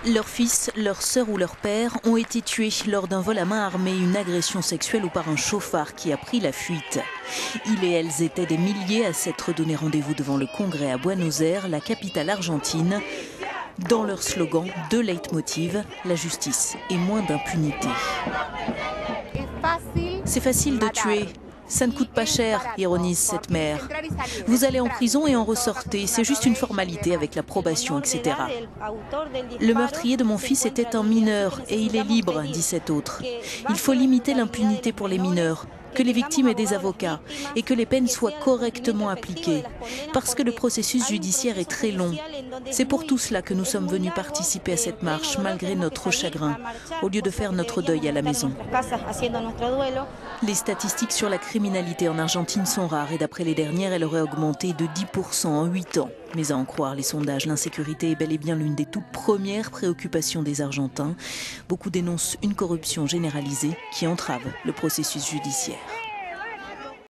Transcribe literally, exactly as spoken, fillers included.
Leur fils, leur sœur ou leur père ont été tués lors d'un vol à main armée, une agression sexuelle ou par un chauffard qui a pris la fuite. Ils et elles étaient des milliers à s'être donné rendez-vous devant le Congrès à Buenos Aires, la capitale argentine. Dans leur slogan, deux leitmotivs, la justice et moins d'impunité. C'est facile de tuer. Ça ne coûte pas cher, ironise cette mère. Vous allez en prison et en ressortez, c'est juste une formalité avec l'approbation, et cetera. Le meurtrier de mon fils était un mineur et il est libre, dit cet autre. Il faut limiter l'impunité pour les mineurs, que les victimes aient des avocats et que les peines soient correctement appliquées, parce que le processus judiciaire est très long. C'est pour tout cela que nous sommes venus participer à cette marche, malgré notre chagrin, au lieu de faire notre deuil à la maison. Les statistiques sur la criminalité en Argentine sont rares et d'après les dernières, elle aurait augmenté de dix pour cent en huit ans. Mais à en croire les sondages, l'insécurité est bel et bien l'une des toutes premières préoccupations des Argentins. Beaucoup dénoncent une corruption généralisée qui entrave le processus judiciaire.